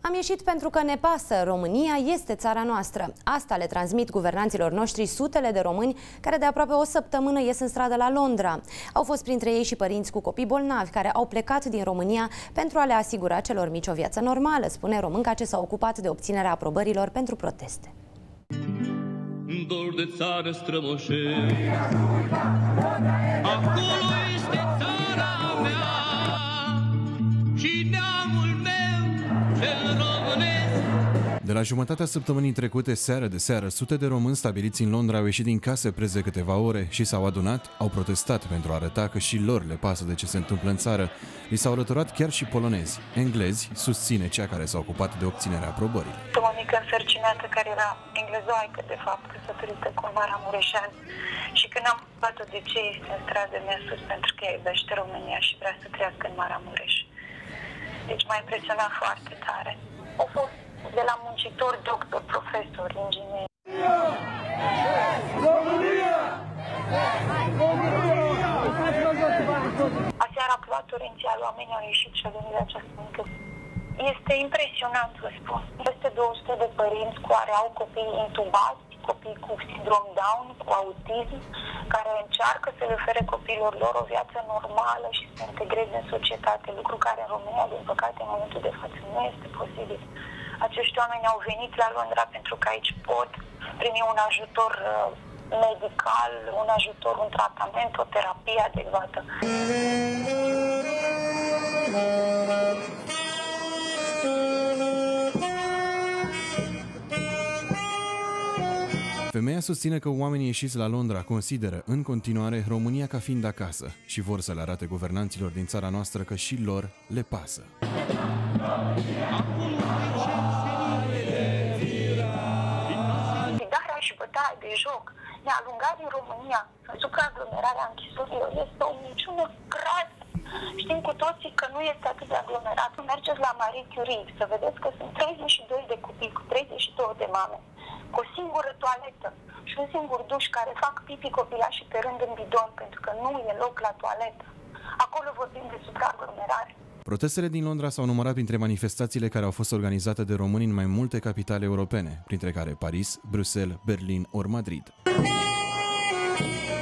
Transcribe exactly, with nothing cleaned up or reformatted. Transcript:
Am ieșit pentru că ne pasă. România este țara noastră. Asta le transmit guvernanților noștri sutele de români care de aproape o săptămână ies în stradă la Londra. Au fost printre ei și părinți cu copii bolnavi care au plecat din România pentru a le asigura celor mici o viață normală, spune românca ce s-a ocupat de obținerea aprobărilor pentru proteste. Dor de țară strămoșesc, acolo este țara mea și neamul meu cel românesc. De la jumătatea săptămânii trecute, seară de seară, sute de români stabiliți în Londra au ieșit din case preț de câteva ore și s-au adunat, au protestat pentru a arăta că și lor le pasă de ce se întâmplă în țară. Li s-au alăturat chiar și polonezi. Englezi, susține cea care s-a ocupat de obținerea aprobării. O mică însărcinată care era englezoaică, de fapt, căsătorită cu un maramureșan. Și când am întrebat-o de ce este în stradă, mi-a spus pentru că ea iubește România și vrea să trăiască în Maramureș. Deci m-a impresionat foarte tare. Au fost de la muncitori, doctori, profesori, ingineri. Aseară a plouat torențial, oamenii au ieșit și au venit la această mică. Este impresionant, vă spun. Peste două sute de părinți care au copii intubați, copii cu sindrom Down, cu autism, care încearcă să le ofere copiilor lor o viață normală și să se integreze în societate, lucru care în România, din păcate, în momentul de față nu este posibil. Acești oameni au venit la Londra pentru că aici pot primi un ajutor medical, un ajutor, un tratament, o terapie adecvată. Femeia susține că oamenii ieșiți la Londra consideră în continuare România ca fiind acasă și vor să le arate guvernanților din țara noastră că și lor le pasă. Darea și bătaia de joc ne-a alungat din România în supraaglomerarea închisorilor. Este o minciună grasă. Știm cu toții că nu este atât de aglomerat. Mergeți la Marie Curie să vedeți că sunt treizeci și doi de copii cu treizeci și două de mame, cu o singură toaletă și un singur duș care fac pipi copilașii pe rând în bidon pentru că nu e loc la toaletă. Acolo vorbim de supraaglomerare. Protestele din Londra s-au numărat printre manifestațiile care au fost organizate de români în mai multe capitale europene, printre care Paris, Bruxelles, Berlin ori Madrid.